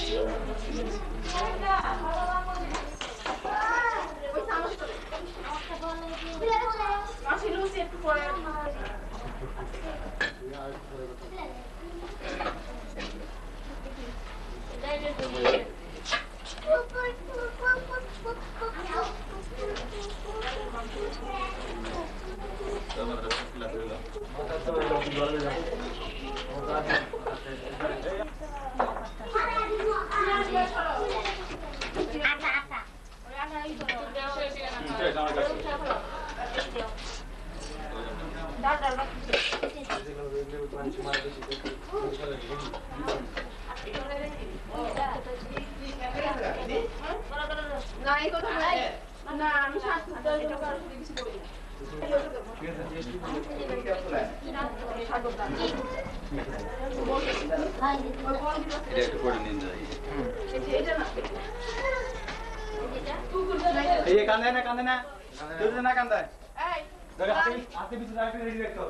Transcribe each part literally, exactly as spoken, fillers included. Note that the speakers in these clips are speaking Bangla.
ये कांदे ना कांदे ना तुझे ना कांदा है अरे आते आते बीच राइट में रेडी रखो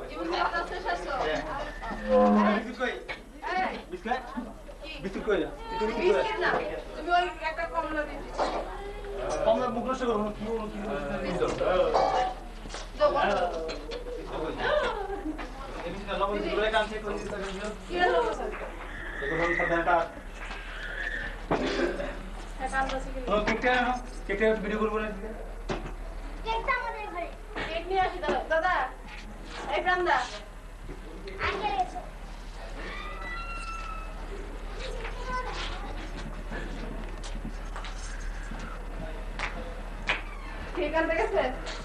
बिस्कुट कोई बिस्कुट बिस्कुट कोई ना बिस्कुट ना তুমি ওই একটা কমলা দিও কমলা মুখ নষ্ট করো কি কি দাও দাও এই বিস্কুট লবণ দিয়ে কান চেক করে দিতে দিও কি লবণ স্যার দেখো हम সাধারণটা হ্যাঁ কান দাও কি ও কেকটা না কেকটা ভিডিও করব না কেকটা আমাদের ঘরে কেক নিয়ে আসি দাদা দাদা এই প্রান্দা আগে এসো কেক আনতে গেছে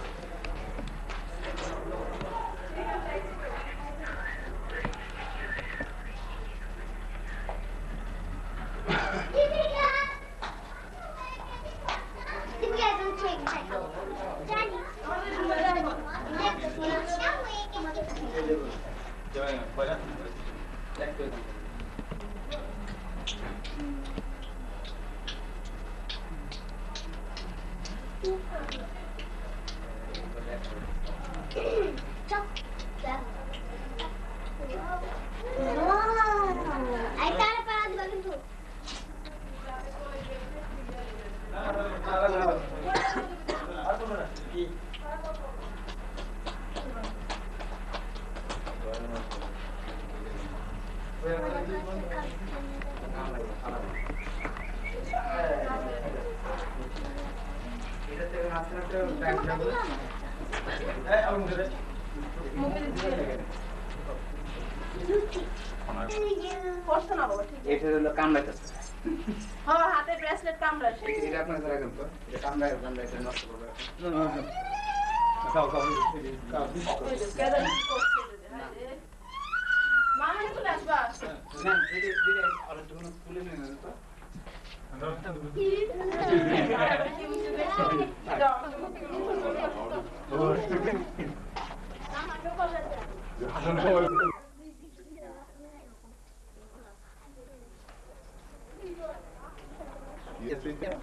হাতে ব্রেসলেট কামড়াছে এটা আপনার ধরে রাখুন তো এটা কামড়ায় কামড়ায় এটা নষ্ট করবে খাও খাও খাও কেদা করছে মামা চলে আসবা না দিদি দিদি আর তুমি তুলে নিয়ে না তো Yes, we can.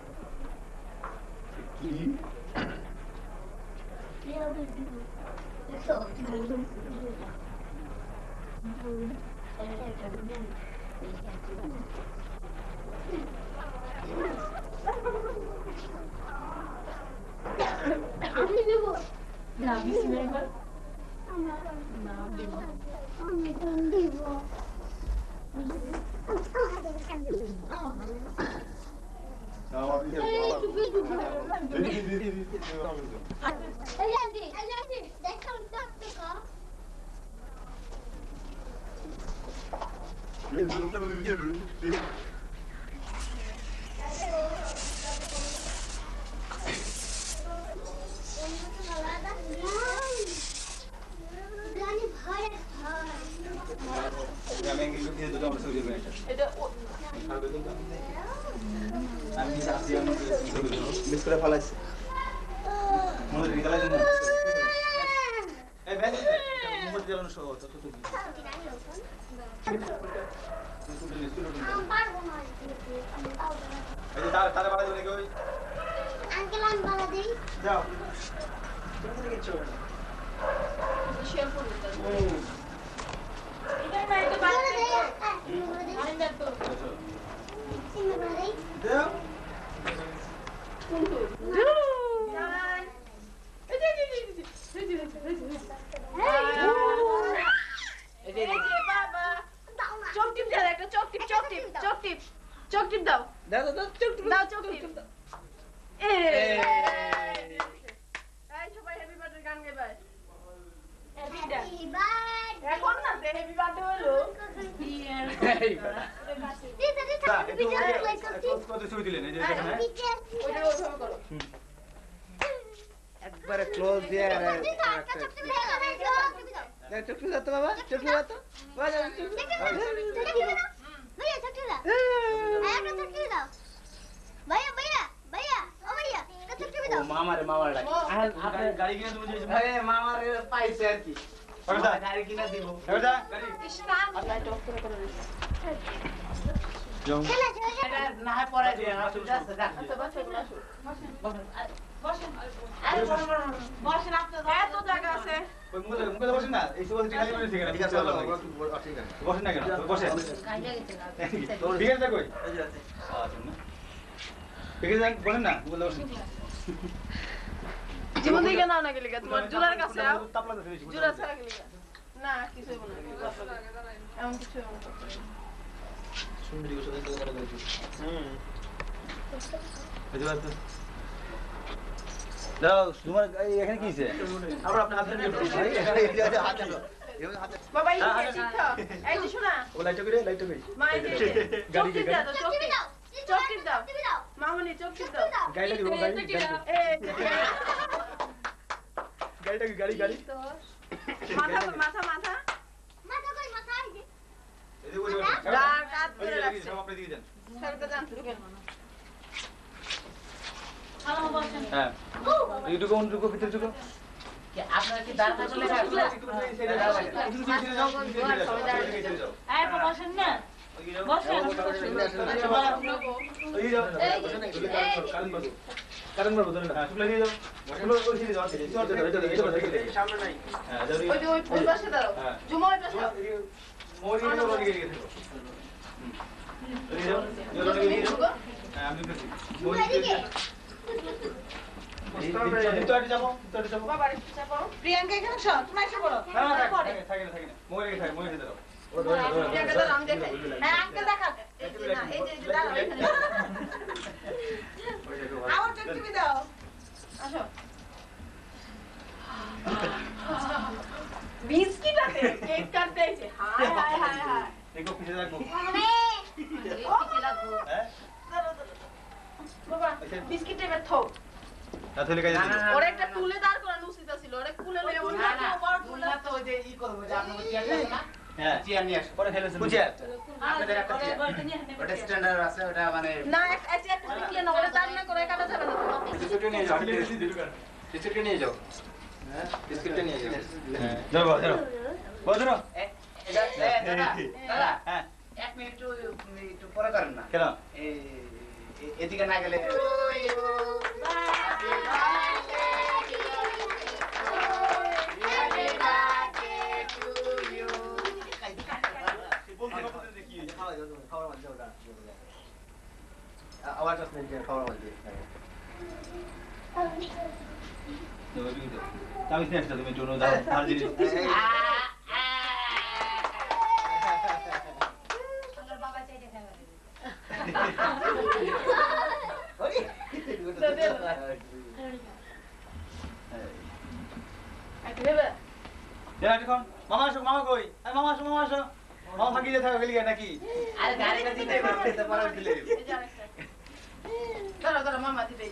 টিপ চোখ টিপ দাও দাও দাও চোখ টিপ দাও চোখ টিপ এই এই সবাই হ্যাপি বার্থডে গান গাইবে হ্যাপি বার্থডে এখন না হ্যাপি বার্থডে হলো এই দিদা দিদা কত ছবি দিলেন এই যে এখানে ওইটা ওইভাবে করো একবারে ক্লোজ দিয়ে আর দেখ চোখ টিপ দাও তো বাবা চোখ টিপ দাও তো বাবা চোখ টিপ দাও भैया चक्की दाओ आया का चक्की दाओ भैया भैया भैया ओ भैया का चक्की भी दाओ मामा रे मामा रे आपने गाड़ी किने तुम मुझे अरे मामा रे पैसे यार की सरदा गाड़ी किने दिबो सरदा गाड़ी स्टार्ट अल्लाह टॉप करे करे जाओ এটা না হয় পরে দিয়ে না সুবিধা আছে যা আচ্ছা বসে বসো বসেন আরে বসেন আপনি এত জায়গা আছে ওই মুখে মুখে বসেন না এই সব খালি বসে ঠিক আছে ঠিক আছে বসেন না কেন বসেন কাইলা গেছে না ঠিক আছে কই এই যে আছে আচ্ছা না ঠিক আছে বলেন না বলে বসেন জীবন দিকে নাও না গেলে তোমার জুলার কাছে আও জুলা ছাড়া গেলে না কিছু হবে না এমন কিছু হবে না সুন্দরী গোসল করে করে দিচ্ছি হুম বুঝতে পারছো দাও তোমার এখানে কি আছে আবার আপনি হাত দিয়ে হাত দাও বাবা এই ঠিক দাও এই যে শোনা ও লাইট করে লাইট করে মা এই যে গাড়ি কে দাও চোখ দাও চোখ দাও মামনি চোখ দাও গাড়িটা দিব গাড়ি এই গাড়িটা কি গাড়ি গাড়ি মাথা মাথা মাথা মাথা কই মাথা এই যে এই যে দাঁড় কাট করে রাখছি সব আপনি দিয়ে দেন সরতে যান ঢুকেন হ্যালো বসেন হ্যাঁ এই ঢুকো ঢুকো ভিতরে ঢুকো কি আপনারা কি দাঁড় কাটলে এই বসেন না বসেন এই যাও কারণ বসো কারণ বসো ধরে না শুকলা দিয়ে যাও শুকলা করে দিয়ে যাও সামনে নাই হ্যাঁ যাও ওই ওই ওই পাশে দাও জুমা ওই পাশে মোরি নিয়ে রোড গিয়ে গেছে হুম এই যাও রোড গিয়ে যাও হ্যাঁ আমি করছি মোরি দিকে প্রিয়াঙ্কা এখানে সব তুমি এসে পড়ো না না থাকে থাকে থাকে না মোরে থাকে মোরে দাও ও ধরে ধরে প্রিয়াঙ্কা দাও আমি দেখাই হ্যাঁ আঙ্কেল দেখাও এই যে না এই যে দাও এখানে আমার চোখ টিপে দাও আসো বিস্কিট আছে কেক কাটতে আছে হায় হায় হায় হায় দেখো পিছে রাখো আমি পিছে রাখো হ্যাঁ বাবা বিস্কিটে এবার থাও তাহলে কাজ দিই ওরে একটা টুলে দাঁড় করানো উচিত ছিল ওরে কুলে লয়ে ওর না বড় টুল না তো ওই যে ই করব যে আপনি চেয়ার আছে না হ্যাঁ চেয়ার নিয়ে আসো পরে ফেলেছেন চেয়ার আপনাদের একটা চেয়ার ওটা স্ট্যান্ডার্ড আছে ওটা মানে না এক চেয়ার টিকলে না ওরে দাঁড় না করে কাটা যাবে না বিস্কুট নিয়ে যাও বিস্কুট নিয়ে যাও হ্যাঁ বিস্কুট নিয়ে যাও হ্যাঁ যাও যাও বদরো এটা দাদা দাদা হ্যাঁ এক মিনিট একটু পরে করেন না কেন এই এদিকে না গেলে আওয়াজ আসছে খাওয়ার মধ্যে আমি স্ন্যাক্স তুমি জন্য দাও আর জিনিস বাবা চাইতে খাবে মামা আসো মামা কই মামা আসো মামা আসো মামা ফাঁকি দিয়ে থাকো গেলি নাকি আরে গাড়িটা দিতে দিতে পারো দিলে দাঁড়া দাঁড়া মামা দিবে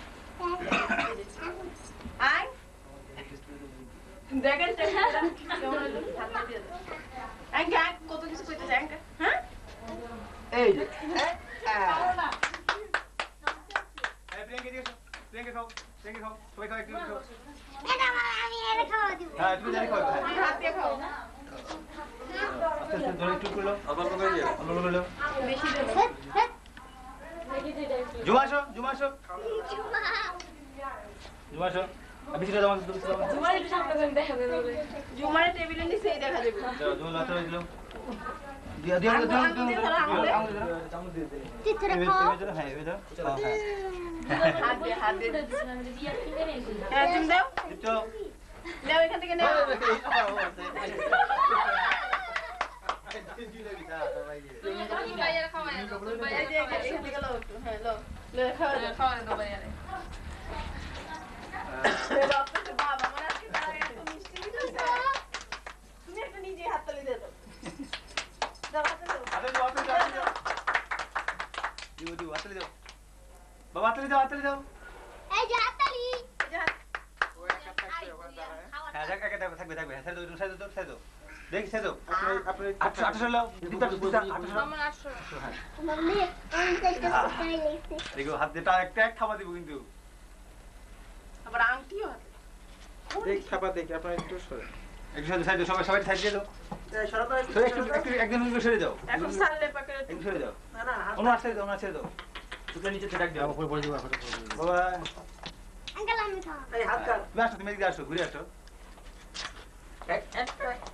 আয় দেখেন কেমন হলো আঙ্কা কত কিছু কইতেছে আঙ্কা হ্যাঁ এই প্রিয়াঙ্কা দিয়েছো প্রিয়াঙ্কা খাও প্রিয়াঙ্কা খাও সবাই খাও একটু খাও এটা আমি এর খাওয়া দিব হ্যাঁ তুমি জানি খাও হাত দিয়ে খাও আচ্ছা আচ্ছা ধরে একটু করলো আবার করে দিও আবার করে দাও বেশি দেব জুমাশো জুমাশো জুমাশো বেশি দাও আমাকে তুমি দাও জুমারে একটু সামনে করে দেখা দেবে জুমারে টেবিলের নিচেই দেখা দেবে দাও জুমা লাতে দিলো দিয়া দিয়া দিয়া চামচ দিয়ে দে চিত্রে খাও হ্যাঁ এই দাও হ্যাঁ হাত দিয়ে হাত দিয়ে হ্যাঁ তুমি দাও একটু নাও এখান থেকে নাও বাইরে খাওয়াই দাও তুমি বাইরে এই যে এই দিকে লো একটু হ্যাঁ লো লো খাওয়া দাও খাওয়াই দাও বাইরে বাবা বাবা মনে আছে তারা এত মিষ্টি দিতেছে তুমি একটা নিজে হাত তালি দিয়ে দাও দাও হাতে দাও হাতে দাও হাতে দাও দিও দিও হাতে দাও বাবা হাতে দাও হাতে দাও এই যে হাততালি এই যে হাত ওই একটা থাকবে ওখানে দাঁড়ায় হ্যাঁ যাক একা থাকবে থাকবে হ্যাঁ ছেড়ে দাও ছেড়ে দাও ছেড়ে দাও দেখি ছেড়ে দাও আপনি আপনি আটশো আটশো লাও দিতে দিতে আটশো আমার আটশো হ্যাঁ মাম্মি আমি তো একটা স্টাইল আছে দেখো হাত দিয়ে একটা এক থাবা দিব কিন্তু আবার আংটিও হাতে দেখ ছাপা দেখি আপনার একটু সরে একটু সাইড সাইড সবাই সবাই সাইড দিয়ে দাও এই সরো তো তো একটু একটু একজন একটু সরে যাও এখন সারলে পাকে একটু সরে যাও না না ওনার ছেড়ে দাও ওনার ছেড়ে দাও দুটো নিচে ডাক দাও উপরে পড়ে যাবে বাবা আঙ্কেল আমি খাওয়া এই হাত কাট তুমি আসো তুমি এদিকে আসো ঘুরে আসো এক এক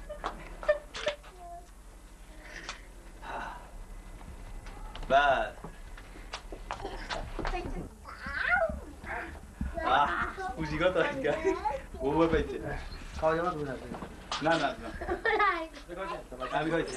বাস আহ খুশি কত আজকে ও ভয় পাইছে খাওয়া যাবে না না না না আমি খাইছি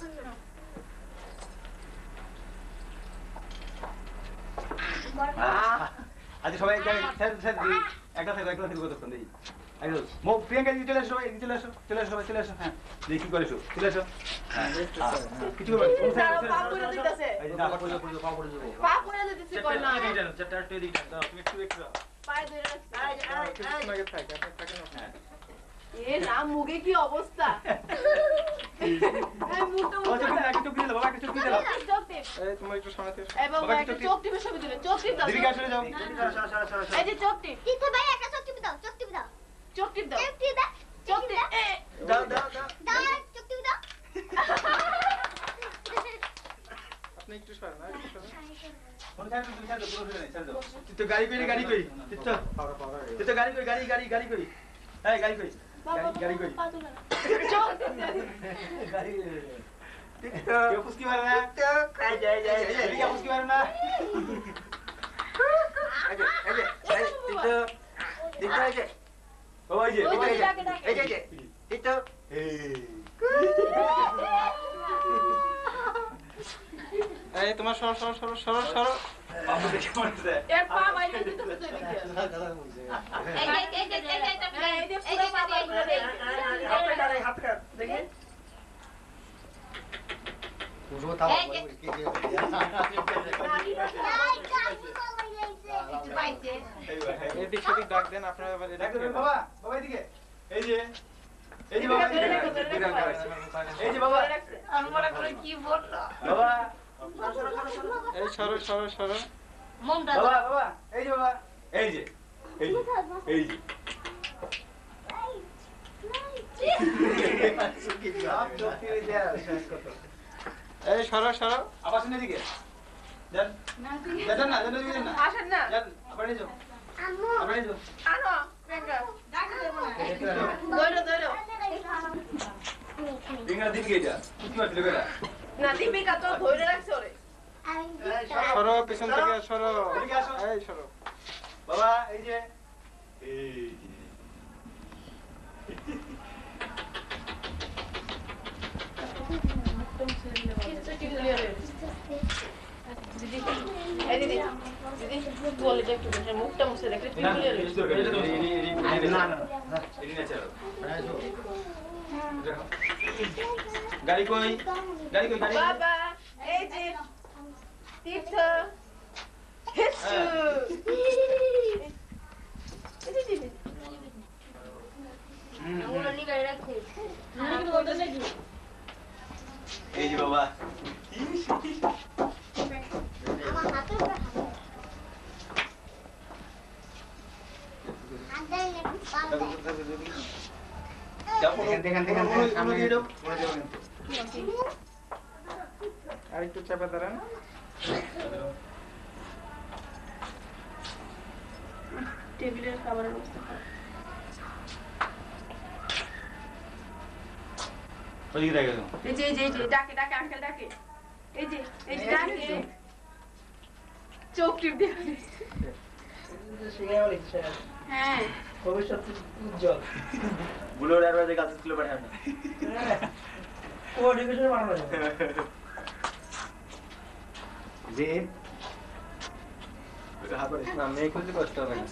আচ্ছা সবাই স্যার স্যার একটা থেকে একটা থেকে কতক্ষণ দিই একদম মো প্রিয়াঙ্কা দিদি চলে আসো সবাই চলে আসো চলে আসো সবাই চলে আসো হ্যাঁ দেখি কি করে এসো চলে আসো হ্যাঁ কিছু করবে পা পুরো দিতেছে এই যে না পা পড়ে পড়ে পা পড়ে যাবো পা পুরো দিতেছে কই না চারটা টে দিই দাও তুমি একটু একটু পায়ে ধরে রাখছে কিছু আগে থাকে আপনি থাকেন হ্যাঁ এ না মুগে কি অবস্থা এই মুটো ও চোখ দিলা চোখ দিলা বাবা চোখ দিলা চোখ টিপ এই তোমার একটু সামনে থেকে এই বাবা একটা চোখ টিপে ছবি দিলে চোখ টিপ দাও দিদি কাছে চলে যাও এই যে চোখ টিপ টিপে ভাই একটা চোখ টিপে দাও চোখ টিপে দাও চোখ টিপ দাও চোখ টিপে দাও চোখ টিপ এ দাও দাও দাও দাও চোখ টিপে দাও আপনি একটু সরেন আর একটু সরেন কোন সাইড তুমি সাইড পুরো ফেলে নেই ছাড় দাও তুই তো গাড়ি কই গাড়ি কই তুই তো পাওয়া পাওয়া তুই তো গাড়ি কই গাড়ি গাড়ি গাড়ি কই এই গাড়ি কই গাড়ি কই পা তুলে না চোখ গাড়ি কেউ ফুসকি মারে না তো খাই যায় যায় এদিকে ফুসকি মারে না আগে আগে এই তো দেখতে আছে ওই যে ওই ওই যে যে ডাকে ডাকে এই যে এই তো এই এই তোমার সরো সরো সরো সরো সরো বাবু দেখে মরছে এর পা বাইরে দিতেছে তো এদিকে এই যে এই যে এই যে এই যে পুরো পা বাইরে দে হাত কাট হাত কাট দেখি এদিক সেদিক ডাক দেন আপনারা আবার এদিক দেখো থেকে বাবা বাবা এদিকে এই যে এই যে বাবা এই যে বাবা আমার করে কি বললো বাবা এই সরো সরো সরো মমটা বাবা বাবা এই যে বাবা এই যে এই যে এই যে এই সরো সরো আবার শুনে দিকে যান যান না যান না যান না আসেন না যান আবার এই যাও আম্মু আবার এই যাও আনো প্রিয়াঙ্কা ধরো ধরো দিঙ্গা দিকে যা কি মারছিল বেটা না দীপিকা তো ধরে রাখছে ওরে আমি সরো পিছন থেকে সরো এদিকে আসো। এই সরো বাবা এই যে এই যে দিদি এই দিদি দিদি বলে যে একটু বসে মুখটা মুছে দেখলে পিছনে না না গাড়ি কই গাড়ি কই গাড়ি বাবা এই যে তীর্থ হেসু এই যে বাবা আমার হাতে দেখেন দেখেন দেখেন সামনে দিয়ে দাও আর একটু চাপা দাঁড়ান টেবিলের খাবারের অবস্থা ওদিকে দেখো এই যে এই যে এই যে ডাকে ডাকে আঙ্কেল ডাকে এই যে এই যে ডাকে চোখ টিপ দিয়ে হ্যাঁ ভবিষ্যৎ উজ্জ্বল বুলোর আর বাজে কাছে ছিল পাঠায় না ও ডিভিশন বানানো যে হাত পারিস না মেয়ে খুলতে কষ্ট হবে না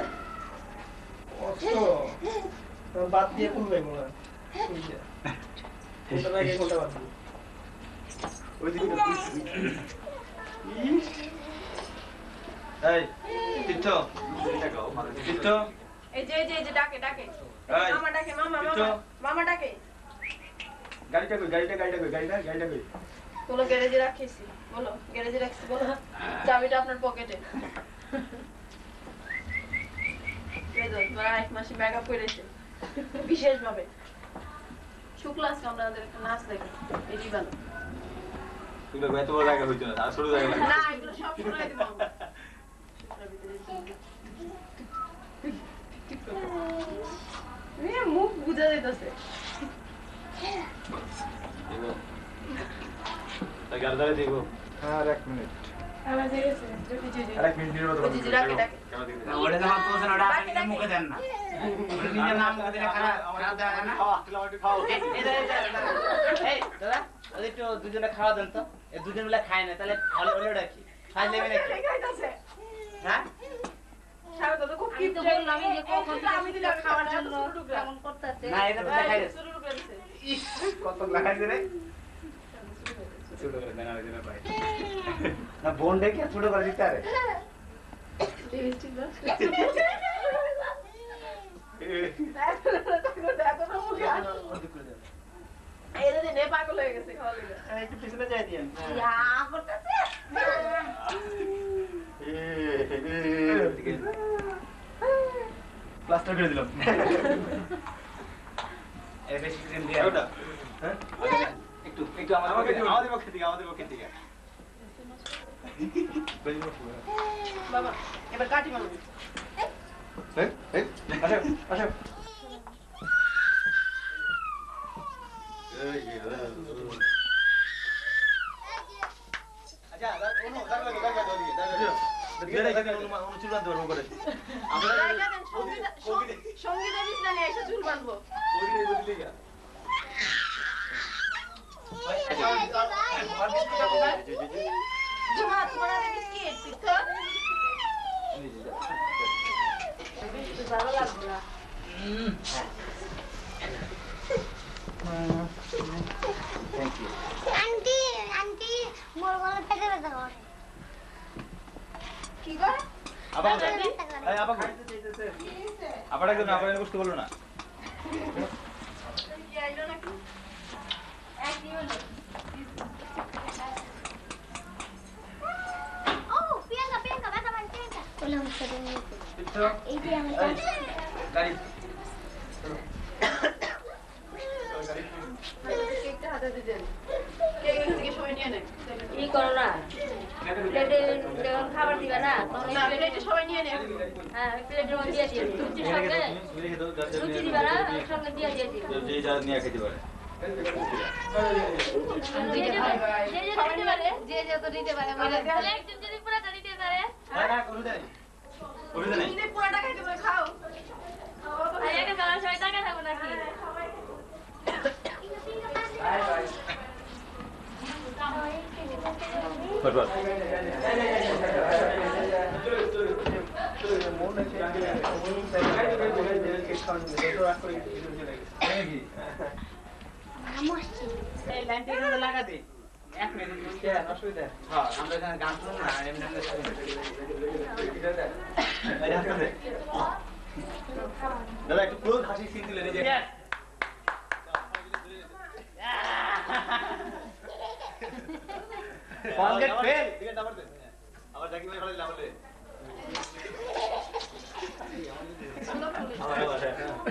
কষ্ট তোর বাদ দিয়ে খুলবে মনে হয় কোনটা লাগে কোনটা বাদ দিয়ে ওই দিকে এই তীর্থ তীর্থ এই যে এই যে এই যে ডাকে ডাকে এই মামা ডাকে মামা তীর্থ মামা মামা ডাকে গাড়িটা কই গাড়িটা গাড়িটা কই গাড়িটা গাড়িটা কই বলো গ্যারেজে রাখিছি বলো গ্যারেজে রাখছি বলো চাবিটা আপনার পকেটে এই তো তোরা এক মাসে মেকআপ করেছে বিশেষ ভাবে শুক্লা আজকে আমরা ওদের একটা নাচ দেখি এটি ভালো তুই তো এত বড় জায়গা হইতো না আর ছোট জায়গা লাগে না এগুলো সব শুনে দিব আমরা শুক্লার ভিতরে এ মুখ বুঝা যাইতাছে দেখো তা গাড়ি দিব আর এক মিনিট আমার দেখেছে যদি যদি আর এক মিনিট দিলে তো যদি ডাকে ডাকে ওটা যখন পৌঁছানো ওটা আপনি মুখে দেন না নিজের নাম মুখে দিলে খারাপ খারাপ দেওয়া না খাওয়া তুই আমাকে খাও এই এই দাদা ওদের একটু দুজনে খাওয়া দেন তো এই দুজন মিলে খায় না তাহলে হলে হলে রাখি খাই নেবে নাকি খাইতাছে হ্যাঁ সারা তো খুব আমি তো বললাম যে কখন আমি দিলাম খাওয়ার জন্য কেমন করতেছে না এটা তো দেখাই যাচ্ছে শুরু করেছে ইস কত লাগাইছে রে ছোট করে দেনা দিনা পাই না বোন ডেকে ছোট করে দিতে আরে লিপস্টিক দাও এই যে নে পাগল হয়ে গেছে খাওয়া লাগা একটু পিছনে যাই দিয়েন ইয়া করতেছে প্লাস্টার করে দিলাম এই বেশি দিন দিয়ে ওটা হ্যাঁ একটু একটু আমাদের আমাদের পক্ষে থেকে আমাদের পক্ষে থেকে বাবা এবার কাটি মামা এই এই আসো আসো আচ্ছা অনু দাঁড়া দাঁড়া দাঁড়া দাঁড়া বেরে থেকে অনু অনু চুল বাঁধতে পারবো করে আমরা সঙ্গীতের বিছানায় এসে চুল বাঁধবো ওই রে বদলে গিয়া জমা তোমার আগে বিস্কিট পিঠা ভালো লাগবে না থ্যাংক ইউ আন্টি আন্টি মোর গলা পেটে ব্যথা করে কি গো আবার এই আবার আবার একদম আবার এনে বসতে বলো না কি আইলো নাকি একই হলো ও প্রিয়াঙ্কা প্রিয়াঙ্কা ব্যথা মানে প্রিয়াঙ্কা বলে হচ্ছে এই যে আমি গাড়ি কেকটা হাতে দিয়ে দেন কেক থেকে সময় নিয়ে নেন ই করো না প্লেটে যখন খাবার দিবা না তখন না প্লেটে সময় নিয়ে নেন হ্যাঁ প্লেটের মধ্যে দিয়ে দিও রুটির সঙ্গে রুটি দিবা না এর সঙ্গে দিয়ে দিয়ে দিও যে যা নিয়ে খেতে পারে যে যে দিতে পারে যে যে তো দিতে পারে মানে একজন যদি পুরোটা দিতে পারে না না কোনো দেই কোনো দেই তুমি পুরোটা খাইতে পারে খাও আর একা খাওয়ার সময় টাকা থাকো নাকি বাই বাই বস বস এই লাইনটা এখানে লাগা দে এক মিনিট বুঝতে অসুবিধা হ্যাঁ আমরা এখানে গান শুনুন না এমনি এমনি দাদা একটু ক্লোজ হাসি সিন দিলে এই যে Forget fail. টিকেট আবার দে আবার জাকি ভাই ফেলে দিলাম বলে আবার আবার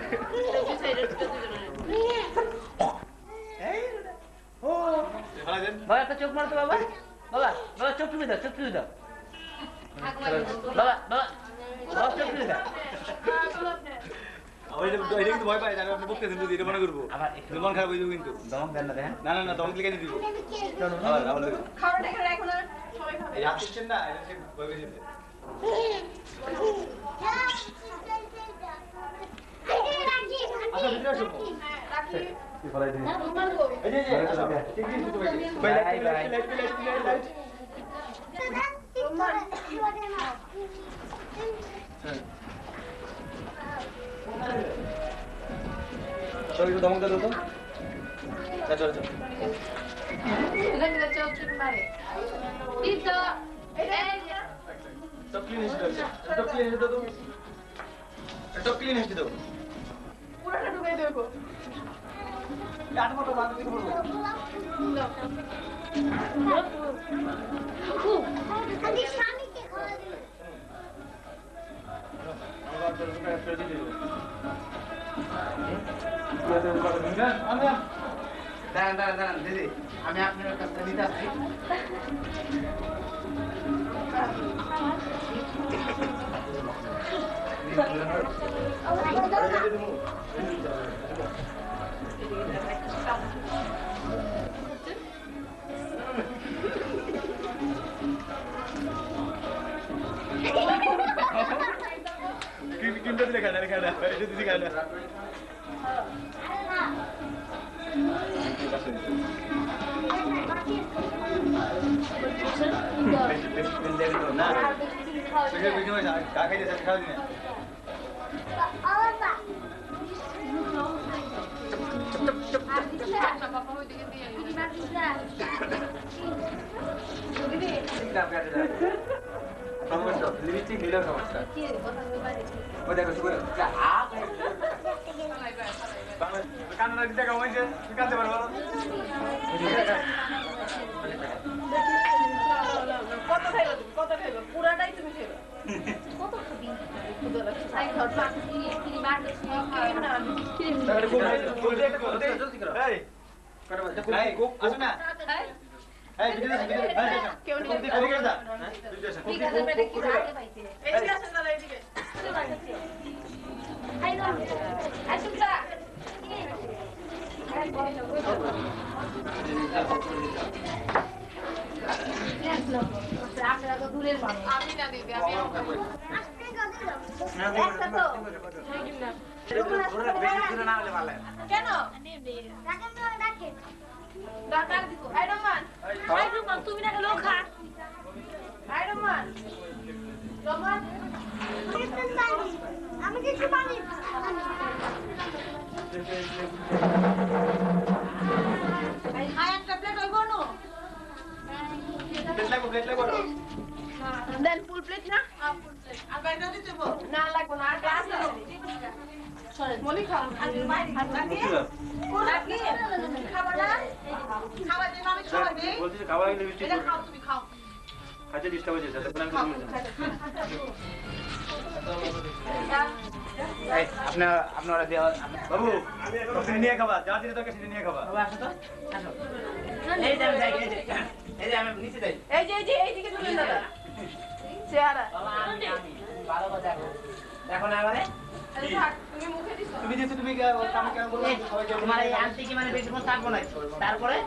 এই ও ফেলে দেন বাবা একটা চোখ মারো তো বাবা বাবা বাবা চোখ টুপি দাও চোখ টুপি দাও বাবা বাবা বাবা চোখ টুপি দাও ওই যে এটা কিন্তু ভয় পায় আমি আপনি বকতেছেন যদি এটা মনে করবো আবার একটু মন খারাপ হয়ে যাবে কিন্তু দমক দেন না দেখেন না না না তোমাকে লিখে দিব আবার আবার দেখো খাবারটা এখানে রাখো না সবাই খাবে এই আসছেন না এটা সে ভয় পেয়ে যেতে আচ্ছা ভিতরে আসো রাখি কি ফলাই দেন না তোমার গো এই যে এই যে ঠিক ঠিক ঠিক ভাই bye bye light light light light চল একটু ধমক দাও তো চল চল সব ক্লিন হিস্ট্রি দাও সব ক্লিন হিস্ট্রি দাও সব ক্লিন হিস্ট্রি দাও পুরোটা ঢুকাই দেবো আট মতো বাদ দিতে বলবো আমি স্বামীকে খাওয়া দিল আমার তো একটা ফ্রেজি দিও দাঁড়ান দাঁড়ান দাঁড়ান দিদি আমি আপনার কাছে নিতে আসছি কিনতে দিলে খানা খানা এটা দিদি খানা সমস্যা লিপস্টিক দিলেও সমস্যা ও দেখো শুরু কান্না দিতে কামাইছে কাঁদতে পারবো কত খাইলো তুমি কত খাইলো পুরাটাই তুমি খাইলো কত খাবি আই ধর না কিনে কিনে বার করছি ক্রিম না এই এই আসো না এই ভিডিও ভিডিও কেউ নেই ঠিক আছে ঠিক আছে বেটা কি আগে পাইছে এইদিকে আসেন না এইদিকে আই না আই সুতা আপনারা তো দূরের মানুষ আমি না দিদি আমি আজকে গাদি দাও একটা তো কেন রাখেন না রাখেন ডাক্তার দিব আই রহমান আই রুমান তুমি না লোক খা আই রহমান রহমান আমি কিছু পানি আই একটা প্লেট হইব না প্লেট লাগো প্লেট লাগো দেন ফুল প্লেট না ফুল প্লেট আর বাইরে দিতে বল না লাগবে না আর গ্লাস দাও সরে মলি খাও আর বাইরে হাত লাগিয়ে লাগিয়ে খাবার না খাবার দে আমি খাবার দে বলছি খাওয়া লাগলে মিষ্টি এটা খাও তুমি খাও খাইতে ডিস্টার্ব হয়েছে যাতে করে আমি এই আপনার আপনারা দেওয়া বাবু সেটা নিয়ে খাবা যা দিলে তোকে সেটা নিয়ে খাবা বাবা আসো তো আসো এই যে আমি যাই এই যে এই যে আমি নিচে যাই এই যে এই যে এইদিকে চলে দাদা চেহারা বাবা আমি আমি ভালো কথা দেখো দেখো না মানে আরে থাক তুমি মুখে দিছো তুমি যেহেতু তুমি কাম কেন বলবো সবাইকে তোমার এই আন্টি কি মানে বেশিক্ষণ থাকবো না তারপরে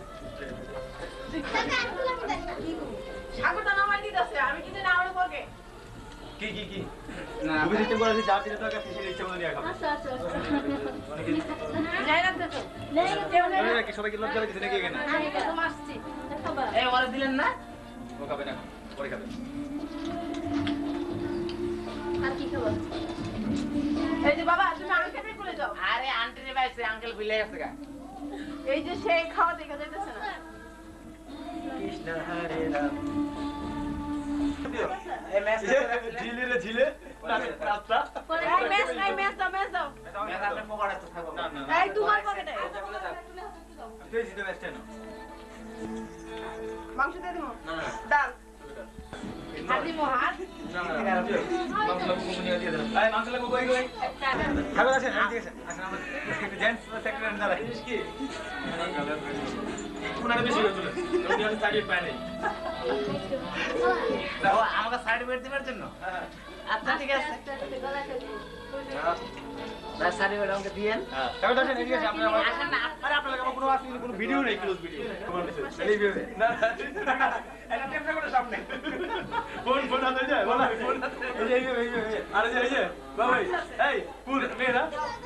টাকা আনলাম দেন না সাগরটা নামাই দিতেছে আমি কিন্তু না আমার পকে কি কি কি না তুমি সিস্টেম করেছি যা দিলে তোকে সেটা ইচ্ছা মতো নিয়ে খাবা আচ্ছা আচ্ছা অনেকে যাই রাখতে তো নেই কেউ নেই কি সবাইকে লজ্জা লাগে নাকি এখানে আমি তো মারছি খাবার এই ওরা দিলেন না ও খাবে না পরে খাবে আর কি খাবার এই যে বাবা তুমি আমি খেতে করে যাও আরে আন্টি রে ভাই সে আঙ্কেল ভুলে গেছে গা এই যে সেই খাওয়া দেখা যাইতেছে না কৃষ্ণ হরে রাম এই মেস ঝিলে রে ঝিলে রাস্তা এই মেস নাই মেস দাও মেস দাও মেস আপনি পকড়া তো থাকবো না না এই তোমার পকেটে তুই জিতে বেস্ট না মাংস দিয়ে দিমু না না ডাল আর দিমু হাত না না মাংস লাগবো কোম্পানি দিয়ে দেন এই মাংস লাগবো কই কই খাবে আছেন ঠিক আছে আসেন আমরা একটু জেন্টস সেক্রেটারি দাঁড়াই কি কোনারে বেশি হয়েছিল ওই যে সাইড পায় নাই দেখো আমাকে সার্টিফিকেট দিবার জন্য আচ্ছা ঠিক আছে তার সার্টিফিকেট আমাকে দিয়েন হ্যাঁ তাহলে আসেন এদিকে আসেন আপনারা আসেন না আরে আপনার কাছে কোনো আসলে কোনো ভিডিও নেই ক্লোজ ভিডিও এই ভিডিও না এটা টেপটা করে সামনে ফোন ফোন হাতে যায় বলা ফোন এই যে এই যে আরে যে এই যে বাবা এই ফুল মেরা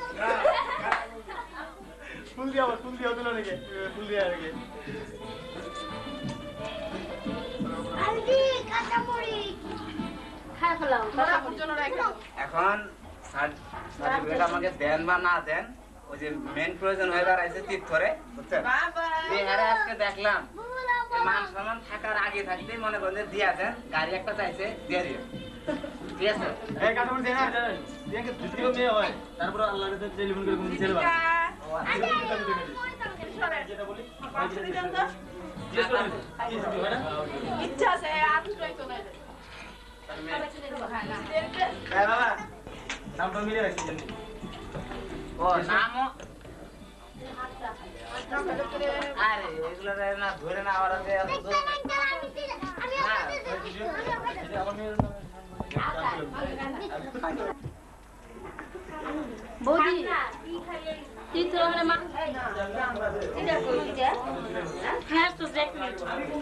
ফুল দিয়া ফুল দিয়া দিল নাকি ফুল দিয়া নাকি আরে দিদি কাঁচামরি খাই ফেলাও তোরা জন্য রেখে দাও এখন সার্টিফিকেট আমাকে দেন বা না দেন ওই যে মেন প্রয়োজন হয়ে দাঁড়াইছে তীর্থরে বুঝছেন বাবা এই হারে আজকে দেখলাম এই মান সম্মান থাকার আগে থাকতেই মনে করেন যে দিয়া দেন গাড়ি একটা চাইছে দিয়ে দিয়ে ঠিক আছে এই কাটামুড়ি দেনা দেখে দ্বিতীয় মেয়ে হয় তারপর আল্লাহর কাছে টেলিফোন করে কোন ছেলে বাবা যেটা বলি ইচ্ছা আছে আত্মই তো নাই এই বাবা নামটা মিলে রাখছি জানি ও নামও আরে এগুলো না ধরে না আবার আছে এত দূর বৌদি তুই তো ওখানে মা এটা কই দিয়া হ্যাঁ তো দেখ নি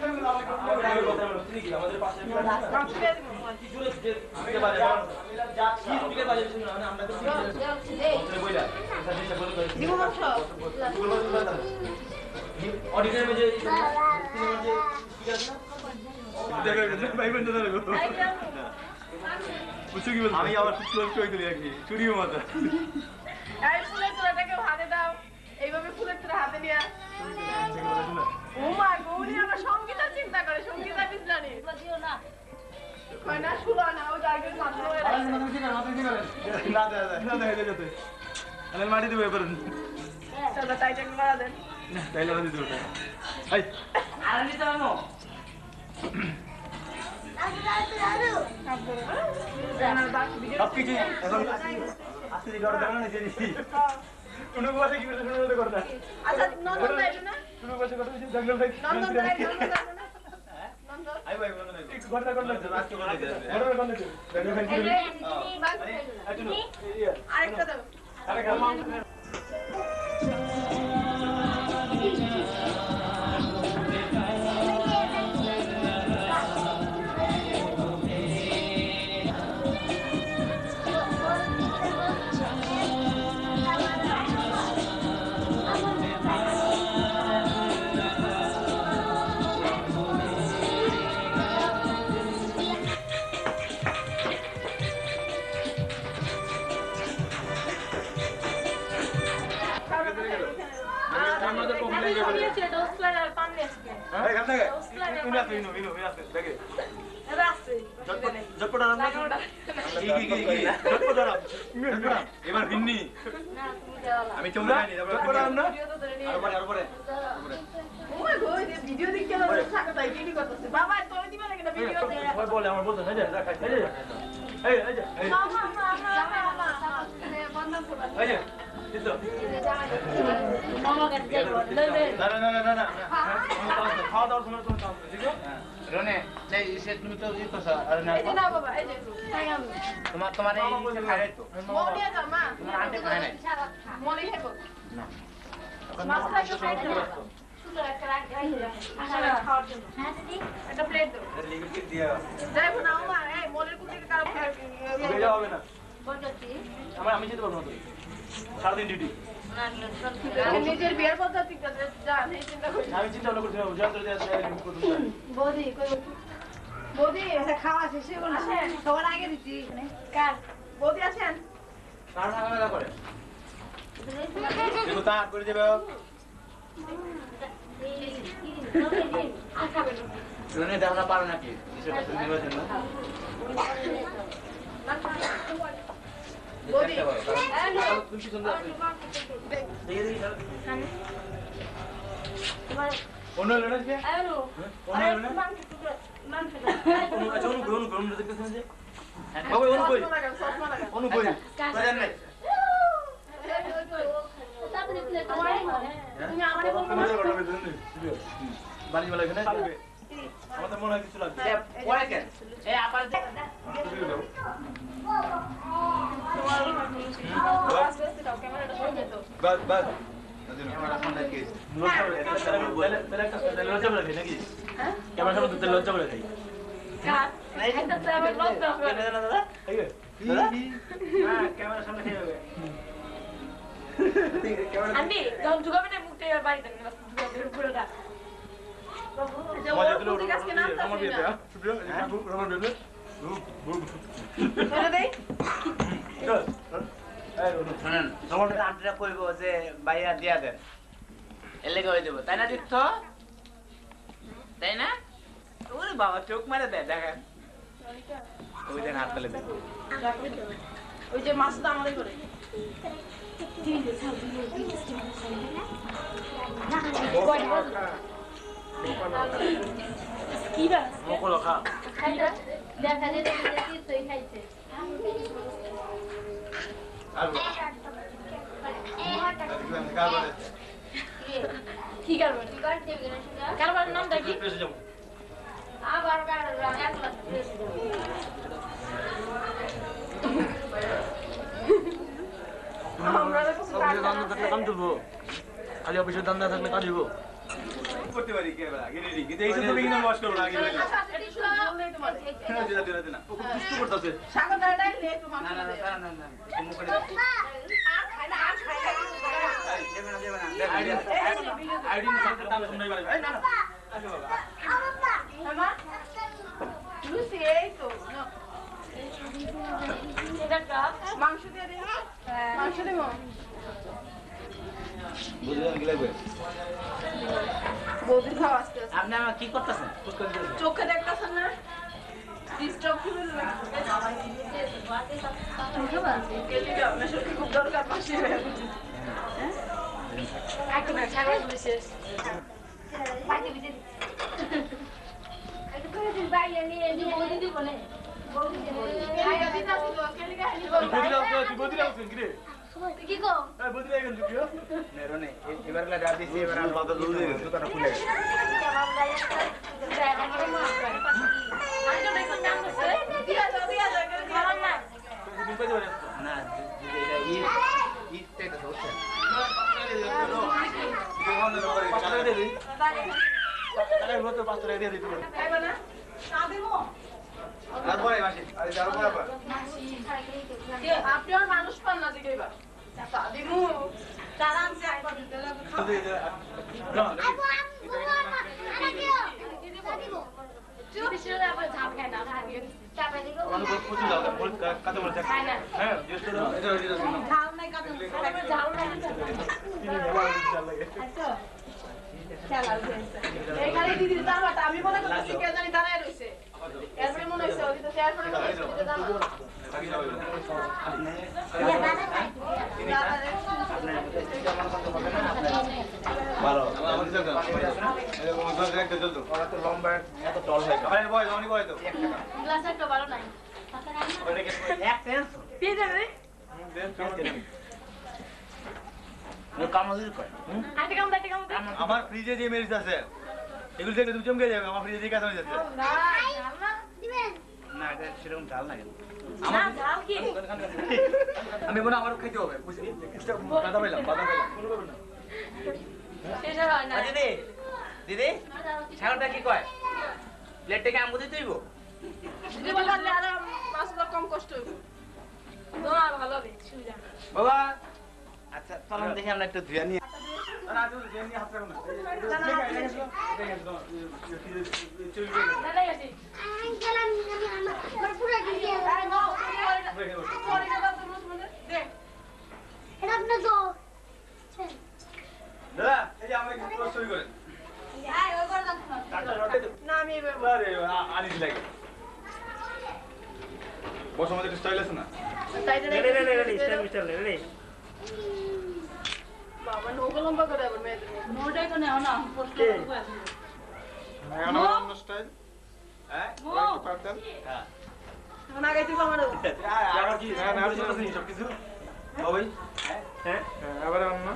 আমাদের পাশে জুড়ে দিতে পারে যা কি দিকে বাজে শুনো আমরা তো বইলা দিব মাত্র অডিটর में যে ঠিক আছে না দেখো ভাই বন্ধু দেখো বুঝছো কি বল আমি আবার খুব ক্লোজ করে দিলি আর কি চুরিও মাথা এই ফুলের তোরাটাকে হাতে দাও এইভাবে ফুলের তোরা হাতে নিয়া ও মা গৌরী আমার সঙ্গীতা চিন্তা করে সঙ্গীতা বিজলানি দিও না কয় না শুলো না ও জায়গায় মাত্র হয়ে আরে না তুমি কি না তুমি কি করেন না দে না দে দে যেতে আরে মাটি দিবে এবার চলো টাইট করে মারা দেন না তাইলে মাটি দিবে না এই আর নিতে পারবো সব কিছু এখন আস্তে দিকে করে দেন না যে কোনো কথা কি করে শুনে করে না আচ্ছা নন্দন যাইবে না কোনো কথা কথা জঙ্গল ভাই নন্দন যাই নন্দন যাবে না নন্দন আই ভাই বলো না একটু ঘরটা করলে আজকে বলে দে ঘরটা করলে জঙ্গল ভাই এই দিদি বাস আরেকটা দাও আরে গাল আরে গাল দেখে তুমি আসো ইনো ইনো আসো দেখে জটপট আরাম না কি কি কি কি জটপট আরাম এবার ভিন্নি না তুমি দেওয়া আমি চমড়া খাইনি জটপট আরাম না আর পরে আর পরে ও মা গো এই ভিডিও দেখতে না থাকা তাই কি করতেছে বাবা তোর দিবা নাকি না ভিডিও দে ওই বলে আমার বলতে হয়ে যায় রাখ এই যে এই এই যে এই মামা মামা মামা বন্ধ করো এই যে দিছো মামা কাছে যাইবো লইবে না না না না না খাওয়া দাওয়ার সময় তুমি কাম ঠিক আছে রনে এই সে তুমি তো ই করছ আর না এই যে না বাবা এই যে তাই আমি তোমার তোমার এই ইসে খাই তো মনে আছে মা তোমার আন্টি খায় নাই মনে হেবো না মাছ খাইতে খাইতে সুন্দর একটা রাখ আসলে খাওয়ার জন্য হ্যাঁ দিদি একটা প্লেট দাও লিকুইড কি দিয়া যাইবো না মা এই মলের কুটি কারো বেজা হবে না বলছি আমার আমি যেতে পারবো না তো সারাদিন ডিউটি না নিজের বিয়ের পদ্ধতি জান এই চিন্তা করি আমি চিন্তা ভাবনা করছিলাম যন্ত্র দিয়ে আসলে বৌদি কই বৌদি এটা খাওয়া শেষ হলো না সবার আগে দিচ্ছি কার বৌদি আছেন কার না লাগা করে দেখো তা করে দেবে রনে দেখা পারো নাকি ইসে কথা নিবার জন্য বৌদি তুমি কি সুন্দর আছে দেখে দেখি তোমার অন্য লড়া কি আরো অন্য লড়া মাংস মাংস অনু আচ্ছা অনু অনু অনু দেখতেছেন যে বাবা অনু কই অনু কই বাজার নাই তারপরে তোমার তুমি আমারে বলবে বাড়ি মেলা এখানে চলবে আমাদের মনে হয় কিছু লাগবে পরে কেন এই আবার বাস বাস ক্যামেরা ফোন রাখি লজ্জা বলে নাকি ক্যামেরা সামনে দিতে লজ্জা বলে খাই ক্যামেরা সামনে খেয়ে যাবে আন্টি যখন ঢুকাবে না মুখটা এবার বাড়ি থেকে পুরোটা মজা দিল ওর আজকে নামতাছি আমার বিয়েতে না। হ্যাঁ সুপ্রিয় এই কাকু আমার বিয়েতে বলে দেই চল এই রোনো শুনেন তোমার আমটা কইব যে ভাইয়া দিয়া দেন এর লেগে হয়ে দেবো তাই না তীর্থ তাই না ওরে বাবা চোখ মারে দেয় দেখেন ওই দেন হাত তালে দেন ওই যে মাছটা আমাদের করে কি রে মকল খা খাইটা দেখা যায় দেখি তুই খাইছে আর কারবারে কি করব কি করতে গেলে কারবার নাম দেখি পেছে যাব আবার কারবার এক লাখ আমরা তো কিছু অফিসে দাম থাকলে কাম চলবো খালি অফিসে দাম না থাকলে কাজ হইব করতে পারি কে বলা গিরি রি কিন্তু এইসব তুমি কিন্তু লস করো না আগে হ্যাঁ দিলা দিলা দিলা ও খুব দুষ্টু করতেছে সাগর দাঁড়াই লে একটু না মাংস না না দে। না না না তুমি করে দাও আর খাই না আর খাই না এই, দেবে না দেবে না দেবে না। আইডি না থাকলে দাম শুননাই পারে এই না না আসো বাবা মামা লুসি এই তো এটা মাংস দিয়ে দে মাংস দেবো বুঝলেন কি লাগবে বৌদির খাওয়া আসতে আসতে। আপনি আমার কি করতেছেন চোখে দেখতেছেন না ডিস্টার্ব করে খুব দরকার পাশে একটু না ছাগল বিশেষ বাইরে বিজে একটু করে দিন বাইরে নিয়ে নিয়ে বৌদি দিব না বৌদি দিব তুই বদিলা তুই তুই বদিলা তুই কি রে কি কো এই বদিলা গেল তুই নেরনে এবার লা যা দিছি এবার আর বাদল লুজ হয়ে গেছে দোকানটা খুলে গেছে তুমি কই যাবে না এটা ই ই তেটা হচ্ছে টাকা দে দিই টাকা হলো পাঁচ টাকা দিয়ে দিতে পারো আর পরে মাসি আরে যাও পরে পরে আপনি আর মানুষ পান না দিকে এবার দিমু চালান সে একবার দিতে লাগবে না আবু আবু আম্মা আরে দিও দিব বিশেষ আবার ঝাল খায় না চাপে দিব আমার বহুত কিছু দাও বহুত কাতে বলতে খায় না হ্যাঁ জিজ্ঞেস করো এটা এটা শুনো ঝাল নাই কাটুন ঝাল খায় কি মেলা চাল লাগে এই খালি দিদি দাঁড়াটা আমি মনে করছি কে জানি দাঁড়ায় রইছে এরপরে মনে হইছে ওই তো শেয়ার করে মনে হইছে দাঁড়া থাকি যাবে ভালো আমার দিতে দাও এই মোবাইল একটা জল দাও ওরা তো লম্বা এত টল হয় আরে বয় অনেক বয় তো গ্লাস একটা ভালো নাই ওটাকে এক সেন্স পেয়ে যাবে দেন কেমন কামড় করে আটে কাম দাটে কাম আমার ফ্রিজে যে মেরিস আছে এগুলো দেখলে তুমি চমকে যাবে আমার ফ্রিজে যে কাজ হয়ে যাচ্ছে না দিবেন না এটা সেরকম ঝাল লাগে না ঝাল কি আমি মনে আমার খাইতে হবে বুঝলি বাদাম পেলাম বাদাম পেলাম কোনো ব্যাপার না শেষ হয় না দিদি দিদি ছাগলটা কি কয় প্লেট থেকে আম বুঝে তুইব দিদি বললে আর মাছগুলো কম কষ্ট হইব না ভালো হবে সুবিধা বাবা আচ্ছা চলুন দেখি আমরা একটু ধুয়ে নিয়ে না তুই জেনি হাত রাখো না নাই আছে আই গেলাম আমি আমার পুরো দিয়ে আরে না পরে কথা তো মনে দে এটা আপনার তো দাদা এই যে আমরা কি ক্লোজ শুরু করেন আয় ওই করে দাও টাটা রটে তো না আমি এবার আরে আনি দিলাই বস আমাদের স্টাইল আছে না সাইডে রে রে রে রে স্টাইল মিস্টাইল রে রে বাবা নৌকা লম্বা করে আবার মেয়েদের মোটাই তো নেও না পোস্ট করে এখন আমার অন্য স্টাইল হ্যাঁ একটু পারতেন হ্যাঁ এখন আগে তুই আমার আবার কি হ্যাঁ না কিছু আছে সব কিছু ও ভাই হ্যাঁ আবার অন্য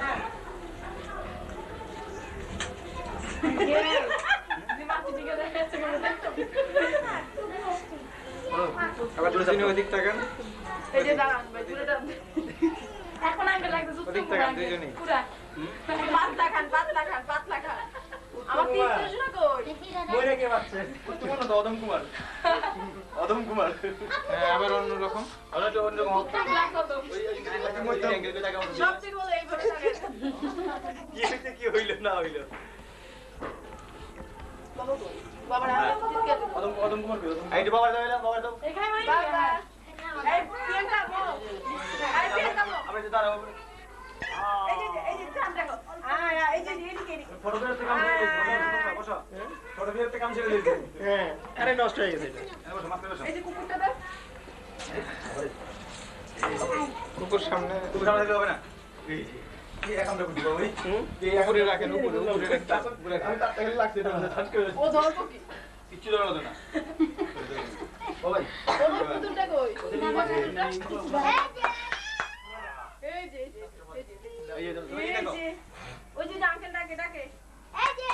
আবার দুজনে ওদিক তাকান এই যে দাঁড়ান ভাই দূরে দাঁড়ান এখন আগে লাগবে সুস্থ ওদিক তাকান দুজনেই পুরা পাতলা খান পাতলা খান পাতলা খান আমার তিন শোনা কই মরে কে বাচ্চা তোমার না অদম কুমার অদম কুমার হ্যাঁ আবার অন্য রকম আবার তো অন্য রকম পাতলা কত ওই মধ্যে অ্যাঙ্গেল কে তাকাও সব ঠিক বলে এই করে থাকে কি হইছে কি হইল না হইল বাবা অদম অদম কুমার এই যে বাবা দাও এলা বাবা দাও এখানে মানে বাবা এই প্রিয়াঙ্কা বল এই প্রিয়াঙ্কা বল আবার দাঁড়াও এই যে এই যে চান দেখো আয় আয় এই যে এদিকে এদিকে ফটোগ্রাফারতে কাম ছেড়ে দিয়েছে বসো ফটোগ্রাফারতে কাম ছেড়ে দিয়েছে হ্যাঁ আরে নষ্ট হয়ে গেছে এটা বসো মাথা বসো এই যে কুকুরটা দাও কুকুর সামনে কুকুর সামনে দিতে হবে না এই এই একাউন্টটা করতে হবে এই উপরে রাখেন উপরে উপরে রাখেন উপরে রাখেন তাহলে লাগছে এটা টাচ করে ও ধরবো কি কিচ্ছু ধরো না ও ভাই ওর কুকুরটা কই এই যে এই যে এই যে এই যে এই দেখো যে ওই যে আঙ্কেল ডাকে ডাকে এই যে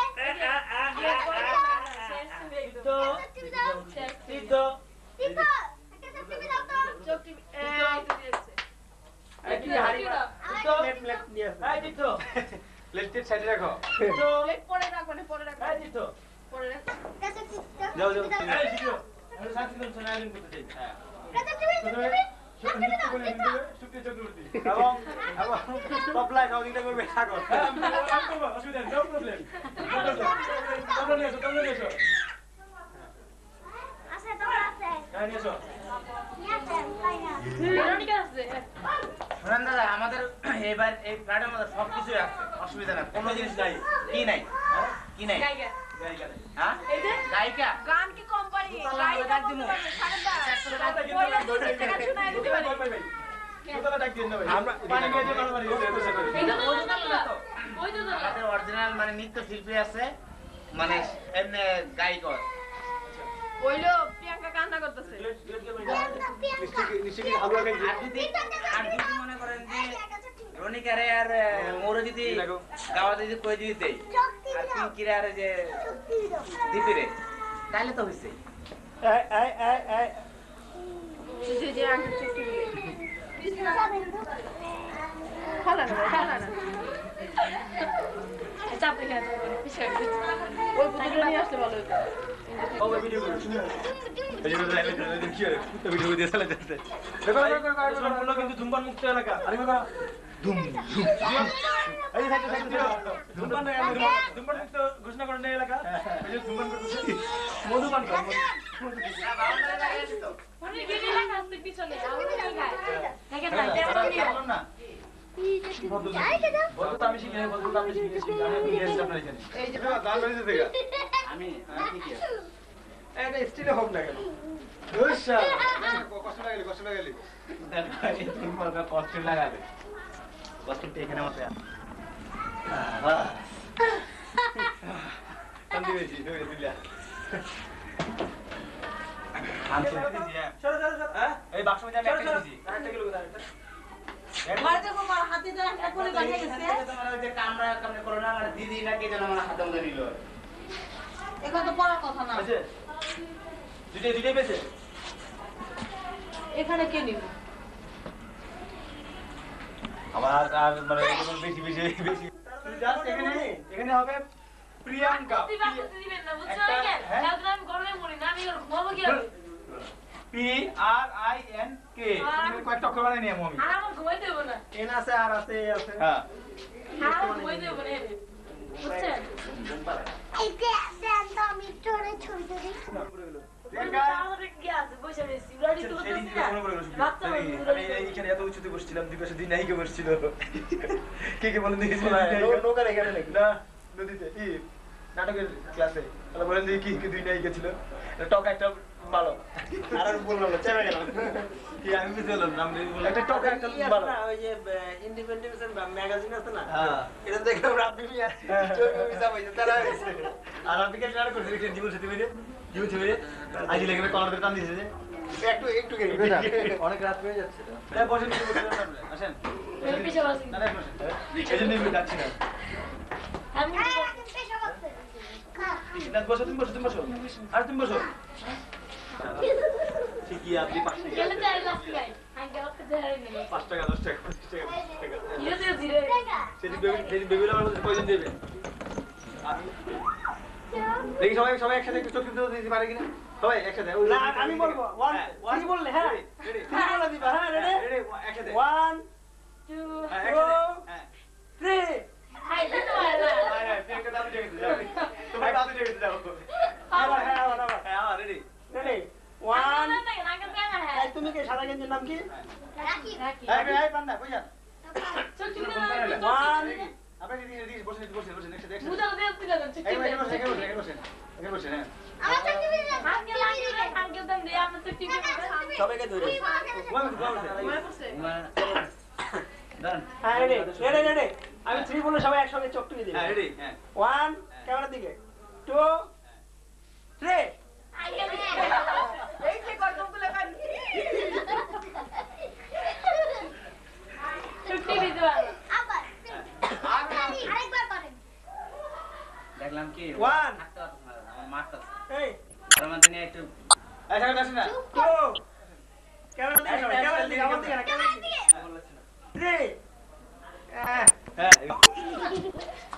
তো তো টিপো একটা টিপি দাও তো চোখ টিপি এই তো দিয়েছে এই কি হাড়ি তো প্লেট প্লেট নিয়ে আসো এই দিতো প্লেটের সাইডে রাখো তো প্লেট পরে রাখো না পরে রাখো এই দিতো পরে রাখো কাছে টিপি দাও যাও যাও এই দিতো আমি সাথে দিন সোনালিন করতে চাই হ্যাঁ কাছে টিপি প্রথমে নিত্য করে নিতে শুক্তি চক্রবর্তী এবং এবং টপ লাইন অধিকার করবে সাগর আমি করব অসুবিধা নেই নো প্রবলেম তোমরা নিয়ে এসো তোমরা নিয়ে এসো আছে তোমরা আছে হ্যাঁ নিয়ে এসো নিয়ে আসেন তাই না ভেরোনিকা আছে শোনেন দাদা আমাদের এবার এই ফ্ল্যাটের মধ্যে সব কিছু আছে অসুবিধা নাই কোনো জিনিস নাই কি নাই কি নাই গাইগা হ্যাঁ এই যে গায়িকা গান কি কোম্পানি গাইগা বলতে পারবে সাড়ে টাকা শোনায় দিতে পারে সুতরাং ডাক দিন না ভাই আমরা পানি নিয়ে যেতে পারি এইটা তো না তো ওই তো না আমাদের অরিজিনাল মানে নৃত্য শিল্পী আছে মানে এমনি গায়িকা আছে। বইলো প্রিয়াঙ্কা কান্না করতেছে নিশ্চয়ই নিশ্চয়ই হালুয়া খাইছি আর যদি আর যদি মনে করেন যে রনিকারে আর মোরে যদি গাওয়া যদি কই যদি দেই আর পিঙ্কিরে আর যে দীপিরে তাহলে তো হইছে এই এই এই এই যে যে আঙ্কেল চোখ টিপি খালা না খালা না চাপে গেছে পিছনে ওই পুতুলটা নিয়ে আসলে ভালো হতো ও ভাই ভিডিও করো এই যে লাইভে দিন কি করে তো ভিডিও দিয়ে চালা যাচ্ছে দেখো দেখো দেখো সম্পূর্ণ কিন্তু ধূমপান মুক্ত এলাকা আরে বাবা ধুম ধুম এই সাইডে সাইডে ধূমপান ধূমপান মুক্ত ঘোষণা করেন এই এলাকা এই যে ধুমপান করতেছে মধুপান কর মানে গিয়ে লাগা আছে পিছনে আমি গায় দেখেন না বললাম না আরেকটা দাও বলতো তো আমি শিখে বলতো তো আমি শিখেছি আমি নিয়ে এসে আপনার এখানে এই যে গান বাজে থেকে আমি কি কি এটা স্টিলে হোক না কেন দোষা কষ্ট লাগলে কষ্ট লাগলে এই ধূমপান কষ্ট লাগাবে কষ্টটা এখানে মতে শান্তি পেয়েছি দিল্লা আমি চলো চলো চলো হ্যাঁ এই বাক্স মধ্যে আমি একটা দিয়েছি আরেকটা কিলো দাও মার দেখো মার হাতে তো একটা করে বানিয়ে গেছে তোমার ওই যে কামরা কামরা করো না মানে দিদি নাকি যেন আমার হাতে মধ্যে নিল এখন তো পড়ার কথা না আছে দুইটাই দুইটাই পেয়েছে এখানে কে নিবে আমার আর মানে বেশি বেশি বেশি জাস্ট এখানে এখানে হবে প্রিয়াঙ্কা দিবা দিবেন না বুঝছো কি কাল আমি গরমে মরি না আমি ওর ঘুমাবো কি হবে P R I N K তুমি কয়েকটা অক্ষর বানাই নিয়ে আমি আর আমার ঘুমাইতে হবে না এন আছে আর আছে এ আছে হ্যাঁ আর আমার ঘুমাইতে হবে না বুঝছেন এই যে দেন তো আমি তোরে ছবি ধরি প্রিয়াঙ্কা আমাদের কি আছে বসে রয়েছি রাডি তো সেদিন করতেছি থেকে না মনে করে গেলো বাচ্চা আমি এইখানে এত উঁচুতে বসছিলাম দুই পাশে দুই নায়িকা বসছিল কে কে বলেন দেখি নৌকার এখানে নাকি না নদীতে ই নাটকের ক্লাসে তাহলে বলেন দেখি কি কি দুই নায়িকা ছিল টক একটা ভালো আর আর বললাম না চেপে গেলাম কি আমি বুঝতে পারলাম নাম একটা টক একটা ভালো ওই যে ইন্ডিপেন্ডেন্স ম্যাগাজিন আছে না হ্যাঁ এটা দেখলাম রাব্বি মিয়া ছবি মিছা পাইছে তারা হইছে আর আপনি কে জানা করতে এটা জীবন সাথী মেরে জীবন ছবি আজ লেগে কলার ধরে টান দিয়েছে যে একটু একটু গেলি অনেক রাত হয়ে যাচ্ছে তাই বসেন আসেন এর পিছে বসি না না এই জন্য আমি যাচ্ছি না আমি পেশা করতে খা না বসো তুমি বসো তুমি বসো আর তুমি বসো ঠিকই আপনি পাঁচ টাকা গেলে যাই লাস্ট গাই আমি গেল তো যাই নেই পাঁচ টাকা দশ টাকা পঁচিশ টাকা বিশ টাকা ইয়ে তো জিরে সেদিন বেবি সেদিন বেবি আমার মধ্যে কয়জন দেবে দেখি সবাই সবাই একসাথে একটু চোখ দিতে দিতে পারে কিনা সবাই একসাথে না আমি বলবো ওয়ান ওয়ান বললে হ্যাঁ রেডি তুমি বলে দিবা হ্যাঁ রেডি রেডি একসাথে ওয়ান টু হ্যাঁ একসাথে হ্যাঁ থ্রি হাই দিতে পারে না হ্যাঁ হ্যাঁ প্রিয়াঙ্কা দাদু জেগেছে যাও তোমার দাদু জেগেছে যাও আবার হ্যাঁ তুমি নাম কি রাখি এই এই পান্না কই যান চোখ টিপে দাও ওয়ান আপনি দিদি দিদি বসে বসে বসে দেখতে দেখতে মুদাও দেখতে গেলেন চোখ এই টিপে বসে বসে বসে বসে বসে বসে হ্যাঁ আমার চোখ টিপে দাও আগে লাগে আগে দাম দে আমার চোখ টিপে সবাইকে ধরে বল বল মনে পড়ছে দাঁড়ান হ্যাঁ রেডি রেডি রেডি আমি থ্রি বলে সবাই একসঙ্গে চোখ টিপে দিই হ্যাঁ রেডি হ্যাঁ ওয়ান ক্যামেরার দিকে টু থ্রি এই যে কর্মগুলো কাজ চোখ টিপে দাও আবার আরেকবার করেন দেখলাম কি ওয়ান হাঁটতে পারতেছে না, আমার মারতেছে এই তার মধ্যে নিয়ে একটু এই সামনে আসেন না টু ক্যামেরার দিকে সবাই ক্যামেরার দিকে আমার দিকে না ক্যামেরার দিকে থ্রি হ্যাঁ